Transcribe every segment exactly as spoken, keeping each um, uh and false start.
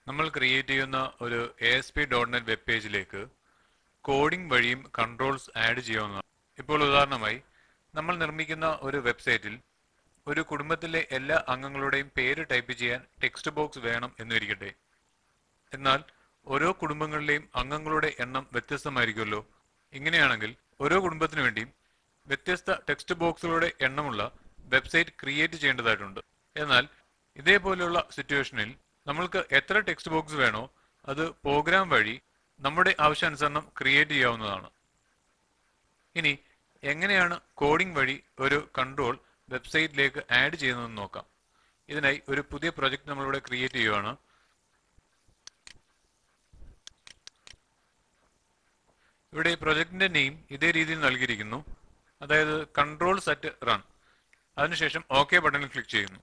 നമ്മൾ ക്രിയേറ്റ് ചെയ്യുന്ന ഒരു A S P dot net web പേജിലേക്ക് കോഡിംഗ് വഴിയും കൺട്രോൾസ് ആഡ് ചെയ്യാവുന്നതാണ്. ഇപ്പോൾ ഉദാഹരണമായി നമ്മൾ നിർമ്മിക്കുന്ന ഒരു വെബ്സൈറ്റിൽ ഒരു കുടുംബത്തിലെ എല്ലാ അംഗങ്ങളുടെയും പേര് ടൈപ്പ് ചെയ്യാൻ ടെക്സ്റ്റ് ബോക്സ് വേണം എന്നിരിക്കട്ടെ. എന്നാൽ ഓരോ കുടുംബങ്ങളിലെയും അംഗങ്ങളുടെ എണ്ണം വ്യത്യസ്തമായിരിക്കുമല്ലോ. ഇങ്ങനെയാണെങ്കിൽ ഓരോ കുടുംബത്തിനു വേണ്ടിയും വ്യത്യസ്ത ടെക്സ്റ്റ് ബോക്സുകളുടെ എണ്ണമുള്ള വെബ്സൈറ്റ് ക്രിയേറ്റ് ചെയ്യേണ്ടതായിട്ടുണ്ട്. എന്നാൽ ഇതേപോലെയുള്ള സിറ്റുവേഷനിൽ നമ്മൾക്ക് എത്ര ടെക്സ്റ്റ് ബോക്സ് വേണോ അത് പ്രോഗ്രാം വഴി നമ്മുടെ ആവശ്യാനുസരണം ക്രിയേറ്റ് ചെയ്യാവുന്നതാണ്. ഇനി എങ്ങനെയാണ് കോഡിംഗ് വഴി ഒരു കൺട്രോൾ വെബ്സൈറ്റിലേക്ക് ആഡ് ചെയ്യുന്നതെന്ന് നോക്കാം. ഇതിനായി ഒരു പുതിയ പ്രൊജക്ട് നമ്മളിവിടെ ക്രിയേറ്റ് ചെയ്യുകയാണ്. ഇവിടെ പ്രൊജക്ടിന്റെ നെയിം ഇതേ രീതിയിൽ നൽകിയിരിക്കുന്നു, അതായത് കൺട്രോൾ സെറ്റ് റൺ. അതിനുശേഷം ഓക്കെ ബട്ടണിൽ ക്ലിക്ക് ചെയ്യുന്നു.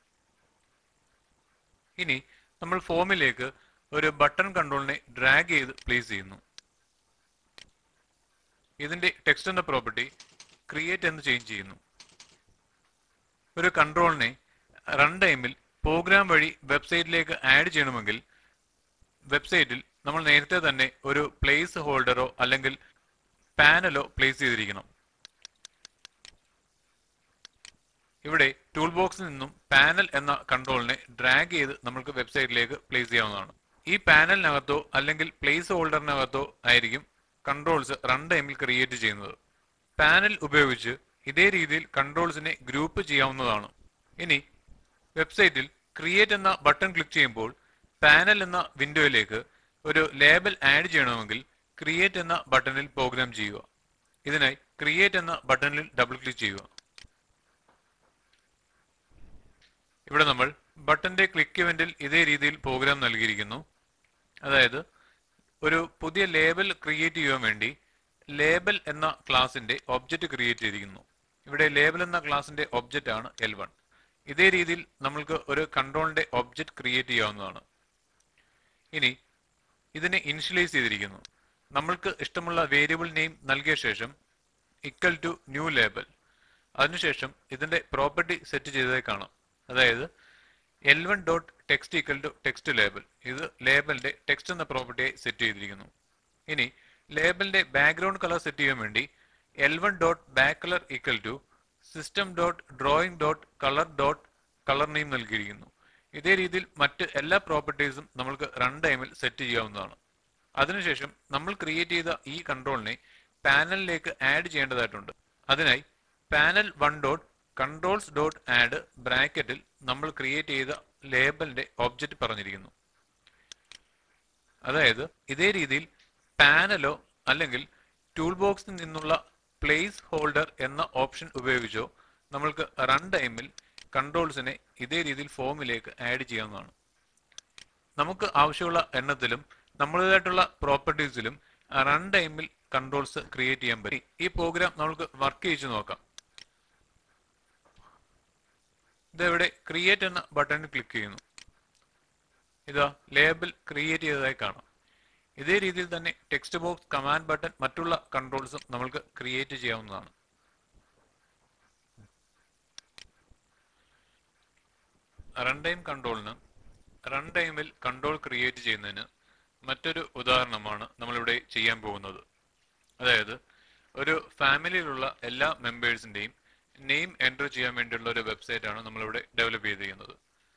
ഇനി നമ്മൾ ഫോമിലേക്ക് ഒരു ബട്ടൺ കൺട്രോളിനെ ഡ്രാഗ് ചെയ്ത് പ്ലേസ് ചെയ്യുന്നു. ഇതിന്റെ ടെക്സ്റ്റ് എന്ന പ്രോപ്പർട്ടി ക്രിയേറ്റ് എന്ന് ചേഞ്ച് ചെയ്യുന്നു. ഒരു കൺട്രോളിനെ റൺ ടൈമിൽ പ്രോഗ്രാം വഴി വെബ്സൈറ്റിലേക്ക് ആഡ് ചെയ്യണമെങ്കിൽ വെബ്സൈറ്റിൽ നമ്മൾ നേരത്തെ തന്നെ ഒരു പ്ലേസ് ഹോൾഡറോ അല്ലെങ്കിൽ പാനലോ പ്ലേസ് ചെയ്തിരിക്കണം. ഇവിടെ ടൂൾ ബോക്സിൽ നിന്നും പാനൽ എന്ന കൺട്രോളിനെ ഡ്രാഗ് ചെയ്ത് നമുക്ക് വെബ്സൈറ്റിലേക്ക് പ്ലേസ് ചെയ്യാവുന്നതാണ്. ഈ പാനലിനകത്തോ അല്ലെങ്കിൽ പ്ലേസ് ഹോൾഡറിനകത്തോ ആയിരിക്കും കൺട്രോൾസ് റൺ ടൈമിൽ ക്രിയേറ്റ് ചെയ്യുന്നത്. പാനൽ ഉപയോഗിച്ച് ഇതേ രീതിയിൽ കൺട്രോൾസിനെ ഗ്രൂപ്പ് ചെയ്യാവുന്നതാണ്. ഇനി വെബ്സൈറ്റിൽ ക്രിയേറ്റ് എന്ന ബട്ടൺ ക്ലിക്ക് ചെയ്യുമ്പോൾ പാനൽ എന്ന വിൻഡോയിലേക്ക് ഒരു ലേബൽ ആഡ് ചെയ്യണമെങ്കിൽ ക്രിയേറ്റ് എന്ന ബട്ടണിൽ പ്രോഗ്രാം ചെയ്യുക. ഇതിനായി ക്രിയേറ്റ് എന്ന ബട്ടണിൽ ഡബിൾ ക്ലിക്ക് ചെയ്യുക. ഇവിടെ നമ്മൾ ബട്ടന്റെ ക്ലിക്ക് ഇവന്റിൽ ഇതേ രീതിയിൽ പ്രോഗ്രാം നൽകിയിരിക്കുന്നു. അതായത് ഒരു പുതിയ ലേബൽ ക്രിയേറ്റ് ചെയ്യാൻ വേണ്ടി ലേബൽ എന്ന ക്ലാസിന്റെ ഒബ്ജക്റ്റ് ക്രിയേറ്റ് ചെയ്തിരിക്കുന്നു. ഇവിടെ ലേബൽ എന്ന ക്ലാസിന്റെ ഒബ്ജക്റ്റ് ആണ് എൽ വൺ. ഇതേ രീതിയിൽ നമ്മൾക്ക് ഒരു കൺട്രോളിന്റെ ഒബ്ജക്റ്റ് ക്രിയേറ്റ് ചെയ്യാവുന്നതാണ്. ഇനി ഇതിനെ ഇനിഷ്യലൈസ് ചെയ്തിരിക്കുന്നു. നമ്മൾക്ക് ഇഷ്ടമുള്ള വേരിയബിൾ നെയിം നൽകിയ ശേഷം ഇക്വൽ ടു ന്യൂ ലേബൽ. അതിനുശേഷം ഇതിന്റെ പ്രോപ്പർട്ടി സെറ്റ് ചെയ്തതായി കാണാം. അതായത് L one dot text equal to text label. ഇത് ലേബലിന്റെ ടെക്സ്റ്റ് എന്ന പ്രോപ്പർട്ടിയായി സെറ്റ് ചെയ്തിരിക്കുന്നു. ഇനി ലേബലിന്റെ ബാക്ക്ഗ്രൗണ്ട് കളർ സെറ്റ് ചെയ്യാൻ വേണ്ടി L one dot back colour equal to system dot drawing dot colour dot colour name നൽകിയിരിക്കുന്നു. ഇതേ രീതിയിൽ മറ്റ് എല്ലാ പ്രോപ്പർട്ടീസും നമ്മൾക്ക് റൺ ടൈമിൽ സെറ്റ് ചെയ്യാവുന്നതാണ്. അതിനുശേഷം നമ്മൾ ക്രിയേറ്റ് ചെയ്ത ഈ കൺട്രോളിനെ പാനലിലേക്ക് ആഡ് ചെയ്യേണ്ടതായിട്ടുണ്ട്. അതിനായി panel one dot controls dot add ബ്രാക്കറ്റിൽ നമ്മൾ ക്രിയേറ്റ് ചെയ്ത ലേബലിന്റെ ഒബ്ജക്റ്റ് പറഞ്ഞിരിക്കുന്നു. അതായത് ഇതേ രീതിയിൽ പാനലോ അല്ലെങ്കിൽ ടൂൾ ബോക്സിൽ നിന്നുള്ള പ്ലേസ് ഹോൾഡർ എന്ന ഓപ്ഷൻ ഉപയോഗിച്ചോ നമ്മൾക്ക് റൺ ടൈമിൽ കൺട്രോൾസിനെ ഇതേ രീതിയിൽ ഫോമിലേക്ക് ആഡ് ചെയ്യാവുന്നതാണ്. നമുക്ക് ആവശ്യമുള്ള എണ്ണത്തിലും നമ്മുടേതായിട്ടുള്ള പ്രോപ്പർട്ടീസിലും റൺ ടൈമിൽ കൺട്രോൾസ് ക്രിയേറ്റ് ചെയ്യാൻ പറ്റും. ഈ പ്രോഗ്രാം നമുക്ക് വർക്ക് ചെയ്യിച്ചു നോക്കാം. ഇതെവിടെ ക്രിയേറ്റ് എന്ന ബട്ടണിൽ ക്ലിക്ക് ചെയ്യുന്നു. ഇതാ ലേബൽ ക്രിയേറ്റ് ചെയ്തതായി കാണാം. ഇതേ രീതിയിൽ തന്നെ ടെക്സ്റ്റ് ബോക്സ്, കമാൻഡ് ബട്ടൺ, മറ്റുള്ള കൺട്രോൾസും നമ്മൾക്ക് ക്രിയേറ്റ് ചെയ്യാവുന്നതാണ്. റൺ ടൈം കൺട്രോളിന് റൺ ടൈമിൽ കൺട്രോൾ ക്രിയേറ്റ് ചെയ്യുന്നതിന് മറ്റൊരു ഉദാഹരണമാണ് നമ്മളിവിടെ ചെയ്യാൻ പോകുന്നത്. അതായത് ഒരു ഫാമിലിയിലുള്ള എല്ലാ മെമ്പേഴ്സിന്റെയും നെയിം എൻ്റർ ചെയ്യാൻ വേണ്ടിയുള്ള ഒരു വെബ്സൈറ്റ് ആണ് നമ്മളിവിടെ ഡെവലപ്പ് ചെയ്തിരിക്കുന്നത്.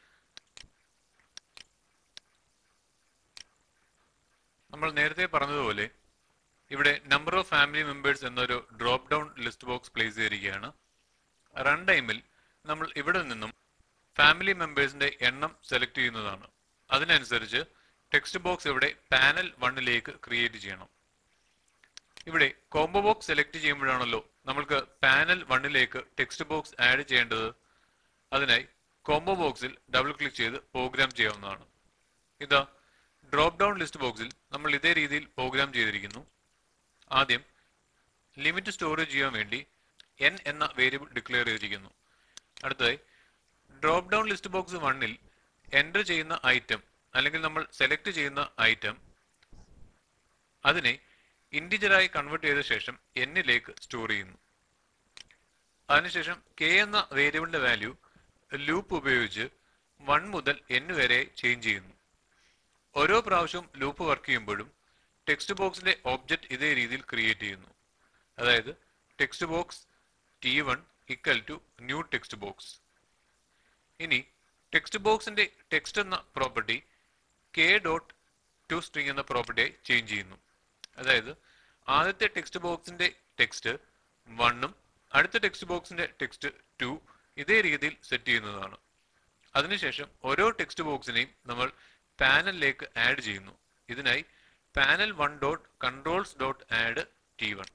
നമ്മൾ നേരത്തെ പറഞ്ഞതുപോലെ ഇവിടെ നമ്പർ ഓഫ് ഫാമിലി മെമ്പേഴ്സ് എന്നൊരു drop down list box place ചെയ്തിരിക്കുകയാണ്. റൺ ടൈമിൽ നമ്മൾ ഇവിടെ നിന്നും ഫാമിലി മെമ്പേഴ്സിന്റെ എണ്ണം സെലക്ട് ചെയ്യുന്നതാണ്. അതിനനുസരിച്ച് ടെക്സ്റ്റ് ബോക്സ് ഇവിടെ പാനൽ വണ്ണിലേക്ക് ക്രിയേറ്റ് ചെയ്യണം. ഇവിടെ കോംബോ ബോക്സ് സെലക്ട് ചെയ്യുമ്പോഴാണല്ലോ നമ്മൾക്ക് പാനൽ വണ്ണിലേക്ക് ടെക്സ്റ്റ് ബോക്സ് ആഡ് ചെയ്യേണ്ടത്. അതിനായി കോംബോ ബോക്സിൽ ഡബിൾ ക്ലിക്ക് ചെയ്ത് പ്രോഗ്രാം ചെയ്യാവുന്നതാണ്. ഇതാ ഡ്രോപ്പ് ഡൗൺ ലിസ്റ്റ് ബോക്സിൽ നമ്മൾ ഇതേ രീതിയിൽ പ്രോഗ്രാം ചെയ്തിരിക്കുന്നു. ആദ്യം ലിമിറ്റ് സ്റ്റോറേജ് ചെയ്യാൻ വേണ്ടി എൻ എന്ന വേരിയബിൾ ഡിക്ലെയർ ചെയ്തിരിക്കുന്നു. അടുത്തതായി ഡ്രോപ്പ് ഡൗൺ ലിസ്റ്റ് ബോക്സ് വണ്ണിൽ എൻ്റർ ചെയ്യുന്ന ഐറ്റം അല്ലെങ്കിൽ നമ്മൾ സെലക്ട് ചെയ്യുന്ന ഐറ്റം അതിനെ ഇന്റിജറായി കൺവേർട്ട് ചെയ്ത ശേഷം എന്നിലേക്ക് സ്റ്റോർ ചെയ്യുന്നു. അതിനുശേഷം കെ എന്ന വേരിയബിളിന്റെ വാല്യൂ ലൂപ്പ് ഉപയോഗിച്ച് വൺ മുതൽ എൻ വരെ ചേഞ്ച് ചെയ്യുന്നു. ഓരോ പ്രാവശ്യവും ലൂപ്പ് വർക്ക് ചെയ്യുമ്പോഴും ടെക്സ്റ്റ് ബോക്സിന്റെ ഒബ്ജക്റ്റ് ഇതേ രീതിയിൽ ക്രിയേറ്റ് ചെയ്യുന്നു. അതായത് text box T one equal to new text box. ഇനി ടെക്സ്റ്റ് ബോക്സിന്റെ ടെക്സ്റ്റ് എന്ന property K dot to string എന്ന പ്രോപ്പർട്ടിയായി ചേഞ്ച് ചെയ്യുന്നു. അതായത് ആദ്യത്തെ ടെക്സ്റ്റ് ബോക്സിന്റെ ടെക്സ്റ്റ് വണ്ണും അടുത്ത ടെക്സ്റ്റ് ബോക്സിന്റെ ടെക്സ്റ്റ് ടു ഇതേ രീതിയിൽ സെറ്റ് ചെയ്യുന്നതാണ്. അതിനുശേഷം ഓരോ ടെക്സ്റ്റ് ബോക്സിനെയും നമ്മൾ പാനലിലേക്ക് ആഡ് ചെയ്യുന്നു. ഇതിനായി panel one dot controls dot add T one.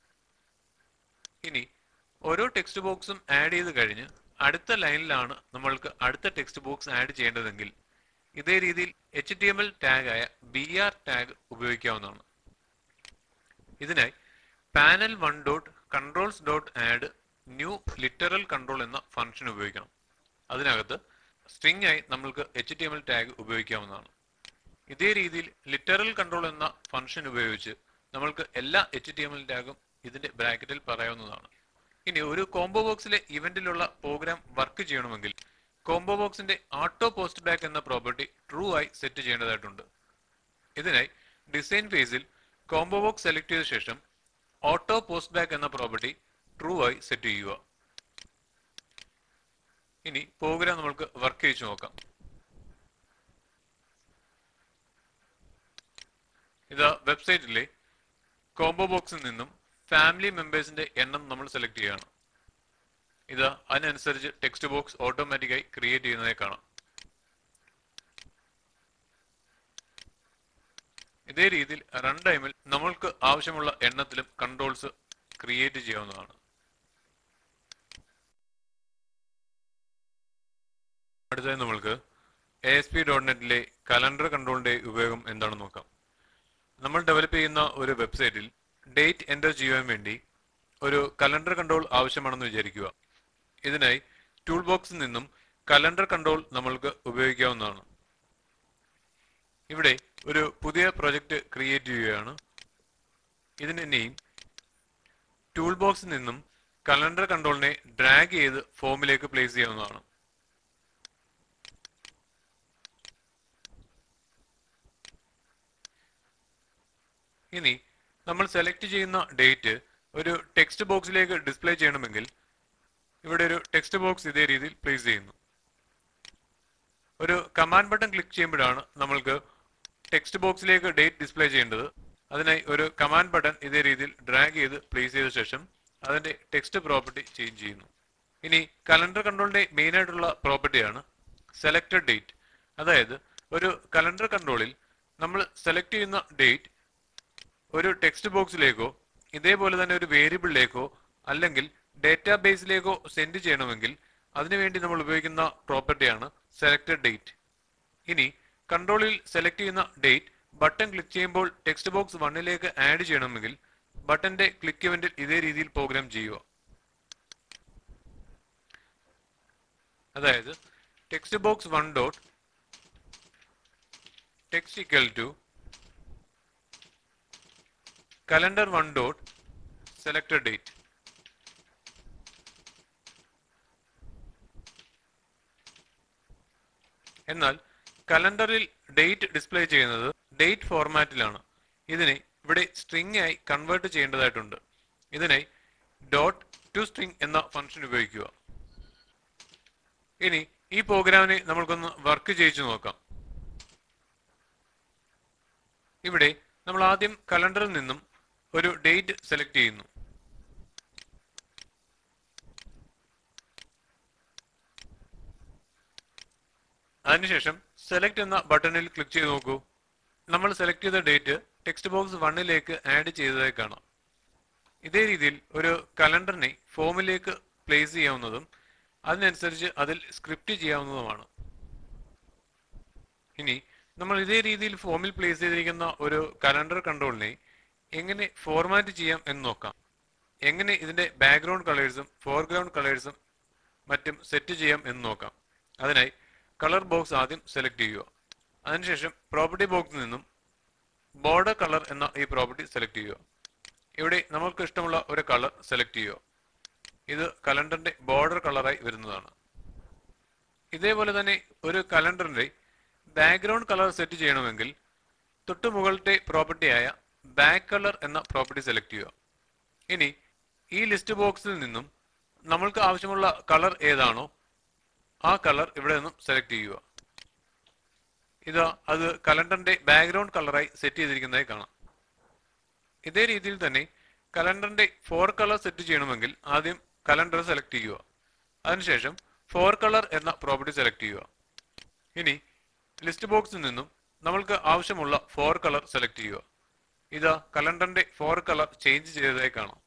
ഇനി ഓരോ ടെക്സ്റ്റ് ബോക്സും ആഡ് ചെയ്ത് കഴിഞ്ഞ് അടുത്ത ലൈനിലാണ് നമ്മൾക്ക് അടുത്ത ടെക്സ്റ്റ് ബോക്സ് ആഡ് ചെയ്യേണ്ടതെങ്കിൽ ഇതേ രീതിയിൽ H T M L tag ആയ ബി ആർ ടാഗ് ഉപയോഗിക്കാവുന്നതാണ്. ഇതിനായി panel one dot controls dot add new literal control എന്ന ഫംഗ്ഷൻ ഉപയോഗിക്കണം. അതിനകത്ത് സ്ട്രിംഗ് ആയി നമ്മൾക്ക് H T M L tag ഉപയോഗിക്കാവുന്നതാണ്. ഇതേ രീതിയിൽ ലിറ്ററൽ കൺട്രോൾ എന്ന ഫംഗ്ഷൻ ഉപയോഗിച്ച് നമ്മൾക്ക് എല്ലാ എച്ച് ടി എം എൽ ടാഗും ഇതിന്റെ ബ്രാക്കറ്റിൽ പറയാവുന്നതാണ്. ഇനി ഒരു കോംബോ ബോക്സിലെ ഇവന്റിലുള്ള പ്രോഗ്രാം വർക്ക് ചെയ്യണമെങ്കിൽ കോംബോ ബോക്സിന്റെ ഓട്ടോ പോസ്റ്റ് ബാക്ക് എന്ന പ്രോപ്പർട്ടി ട്രൂ ആയി സെറ്റ് ചെയ്യേണ്ടതായിട്ടുണ്ട്. ഇതിനായി ഡിസൈൻ ഫേസിൽ കോംബോ ബോക്സ് സെലക്ട് ചെയ്ത ശേഷം ഓട്ടോ പോസ്റ്റ് ബാക്ക് എന്ന പ്രോപ്പർട്ടി ട്രൂ ആയി സെറ്റ് ചെയ്യുക. ഇനി പ്രോഗ്രാം നമുക്ക് വർക്ക് ചെയ്ത് നോക്കാം. ഇതാ വെബ്സൈറ്റിലെ കോംബോ ബോക്സിൽ നിന്നും ഫാമിലി മെമ്പേഴ്സിന്റെ എണ്ണം നമ്മൾ സെലക്ട് ചെയ്യുകയാണ്. ഇത് അതിനനുസരിച്ച് ടെക്സ്റ്റ് ബോക്സ് ഓട്ടോമാറ്റിക്കായി ക്രിയേറ്റ് ചെയ്യുന്നതായി കാണാം. ഇതേ രീതിയിൽ റൺ ടൈമിൽ നമ്മൾക്ക് ആവശ്യമുള്ള എണ്ണത്തിലും കൺട്രോൾസ് ക്രിയേറ്റ് ചെയ്യാവുന്നതാണ്. അടുത്തതായി നമ്മൾക്ക് എ എസ് പി ഡോട്ട് നെറ്റിലെ കലണ്ടർ കൺട്രോളിന്റെ ഉപയോഗം എന്താണെന്ന് നോക്കാം. നമ്മൾ ഡെവലപ്പ് ചെയ്യുന്ന ഒരു വെബ്സൈറ്റിൽ ഡേറ്റ് എൻ്റർ ചെയ്യാൻ വേണ്ടി ഒരു കലണ്ടർ കൺട്രോൾ ആവശ്യമാണെന്ന് വിചാരിക്കുക. ഇതിനായി ടൂൾ ബോക്സിൽ നിന്നും കലണ്ടർ കൺട്രോൾ നമ്മൾക്ക് ഉപയോഗിക്കാവുന്നതാണ്. ഇവിടെ ഒരു പുതിയ പ്രൊജക്റ്റ് ക്രിയേറ്റ് ചെയ്യുകയാണ്. ഇതിന് നെയിം ടൂൾ ബോക്സിൽ നിന്നും കലണ്ടർ കൺട്രോളിനെ ഡ്രാഗ് ചെയ്ത് ഫോമിലേക്ക് പ്ലേസ് ചെയ്യാവുന്നതാണ്. ഇനി നമ്മൾ സെലക്ട് ചെയ്യുന്ന ഡേറ്റ് ഒരു ടെക്സ്റ്റ് ബോക്സിലേക്ക് ഡിസ്പ്ലേ ചെയ്യണമെങ്കിൽ ഇവിടെ ഒരു ടെക്സ്റ്റ് ബോക്സ് ഇതേ രീതിയിൽ പ്ലേസ് ചെയ്യുന്നു. ഒരു കമാൻഡ് ബട്ടൺ ക്ലിക്ക് ചെയ്യുമ്പോഴാണ് നമ്മൾക്ക് ടെക്സ്റ്റ് ബോക്സിലേക്ക് ഡേറ്റ് ഡിസ്പ്ലേ ചെയ്യേണ്ടത്. അതിനായി ഒരു കമാൻഡ് ബട്ടൺ ഇതേ രീതിയിൽ ഡ്രാഗ് ചെയ്ത് പ്ലേസ് ചെയ്ത ശേഷം അതിന്റെ ടെക്സ്റ്റ് പ്രോപ്പർട്ടി ചേഞ്ച് ചെയ്യുന്നു. ഇനി കലണ്ടർ കൺട്രോളിന്റെ മെയിൻ ആയിട്ടുള്ള പ്രോപ്പർട്ടിയാണ് സെലക്ടഡ് ഡേറ്റ്. അതായത് ഒരു കലണ്ടർ കൺട്രോളിൽ നമ്മൾ സെലക്ട് ചെയ്യുന്ന ഡേറ്റ് ഒരു ടെക്സ്റ്റ് ബോക്സിലേക്കോ ഇതേപോലെ തന്നെ ഒരു വേരിയബിളിലേക്കോ അല്ലെങ്കിൽ ഡേറ്റാബേസിലേക്കോ സെൻഡ് ചെയ്യണമെങ്കിൽ അതിനുവേണ്ടി നമ്മൾ ഉപയോഗിക്കുന്ന പ്രോപ്പർട്ടിയാണ് സെലക്ടഡ് ഡേറ്റ്. ഇനി കൺട്രോളിൽ സെലക്ട് ചെയ്യുന്ന ഡേറ്റ് ബട്ടൺ ക്ലിക്ക് ചെയ്യുമ്പോൾ ടെക്സ്റ്റ് ബോക്സ് വണ്ണിലേക്ക് ആഡ് ചെയ്യണമെങ്കിൽ ബട്ടന്റെ ക്ലിക്ക് ഇവന്റിൽ ഇതേ രീതിയിൽ പ്രോഗ്രാം ചെയ്യുക. അതായത് text box one dot text equal to calendar one dot selected date. എന്നാൽ കലണ്ടറിൽ ഡേറ്റ് ഡിസ്പ്ലേ ചെയ്യുന്നത് ഡേറ്റ് ഫോർമാറ്റിലാണ്. ഇതിനെ ഇവിടെ സ്ട്രിംഗ് ആയി കൺവേർട്ട് ചെയ്യേണ്ടതായിട്ടുണ്ട്. ഇതിനായി ഡോട്ട് ടു സ്ട്രിംഗ് എന്ന ഫംഗ്ഷൻ ഉപയോഗിക്കുക. ഇനി ഈ പ്രോഗ്രാമിനെ നമ്മൾക്കൊന്ന് വർക്ക് ചെയ്യിച്ചു നോക്കാം. ഇവിടെ നമ്മൾ ആദ്യം കലണ്ടറിൽ നിന്നും ഒരു ഡേറ്റ് സെലക്ട് ചെയ്യുന്നു. അതിനുശേഷം സെലക്ട് എന്ന ബട്ടണിൽ ക്ലിക്ക് ചെയ്ത് നോക്കൂ. നമ്മൾ സെലക്ട് ചെയ്ത ഡേറ്റ് ടെക്സ്റ്റ് ബോക്സ് വണ്ണിലേക്ക് ആഡ് ചെയ്തതായി കാണാം. ഇതേ രീതിയിൽ ഒരു കലണ്ടറിനെ ഫോമിലേക്ക് പ്ലേസ് ചെയ്യാവുന്നതും അതിനനുസരിച്ച് അതിൽ സ്ക്രിപ്റ്റ് ചെയ്യാവുന്നതുമാണ്. ഇനി നമ്മൾ ഇതേ രീതിയിൽ ഫോമിൽ പ്ലേസ് ചെയ്തിരിക്കുന്ന ഒരു കലണ്ടർ കൺട്രോളിനെ എങ്ങനെ ഫോർമാറ്റ് ചെയ്യാം എന്ന് നോക്കാം. എങ്ങനെ ഇതിന്റെ ബാക്ക്ഗ്രൗണ്ട് കളേഴ്സും ഫോർഗ്രൗണ്ട് കളേഴ്സും മറ്റും സെറ്റ് ചെയ്യാം എന്ന് നോക്കാം. അതിനായി കളർ ബോക്സ് ആദ്യം സെലക്ട് ചെയ്യുക. അതിനുശേഷം പ്രോപ്പർട്ടി ബോക്സിൽ നിന്നും ബോർഡർ കളർ എന്ന ഈ പ്രോപ്പർട്ടി സെലക്ട് ചെയ്യുക. ഇവിടെ നമുക്ക് ഇഷ്ടമുള്ള ഒരു കളർ സെലക്ട് ചെയ്യുക. ഇത് കലണ്ടറിന്റെ ബോർഡർ കളറായി വരുന്നതാണ്. ഇതേപോലെ തന്നെ ഒരു കലണ്ടറിന്റെ ബാക്ക്ഗ്രൗണ്ട് കളർ സെറ്റ് ചെയ്യണമെങ്കിൽ തൊട്ടു മുകളിലത്തെ പ്രോപ്പർട്ടിയായ ബാക്ക് കളർ എന്ന പ്രോപ്പർട്ടി സെലക്ട് ചെയ്യുക. ഇനി ഈ ലിസ്റ്റ് ബോക്സിൽ നിന്നും നമ്മൾക്ക് ആവശ്യമുള്ള കളർ ഏതാണോ ആ കളർ ഇവിടെ നിന്നും സെലക്ട് ചെയ്യുക. ഇതാ അത് കലണ്ടറിന്റെ ബാക്ക്ഗ്രൗണ്ട് കളറായി സെറ്റ് ചെയ്തിരിക്കുന്നതായി കാണാം. ഇതേ രീതിയിൽ തന്നെ കലണ്ടറിന്റെ ഫോർ കളർ സെറ്റ് ചെയ്യണമെങ്കിൽ ആദ്യം കലണ്ടർ സെലക്ട് ചെയ്യുക. അതിനുശേഷം ഫോർ കളർ എന്ന പ്രോപ്പർട്ടി സെലക്ട് ചെയ്യുക. ഇനി ലിസ്റ്റ് ബോക്സിൽ നിന്നും നമ്മൾക്ക് ആവശ്യമുള്ള ഫോർ കളർ സെലക്ട് ചെയ്യുക. ഇതാ കലണ്ടറിന്റെ ഫോർ കളർ ചേഞ്ച് ചെയ്തതായി കാണാം.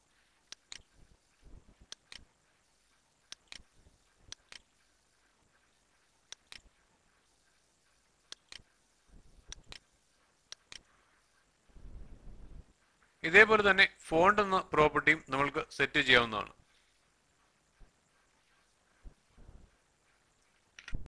ഇതേപോലെ തന്നെ ഫോണ്ട് എന്ന പ്രോപ്പർട്ടിയും നമ്മൾക്ക് സെറ്റ് ചെയ്യാവുന്നതാണ്.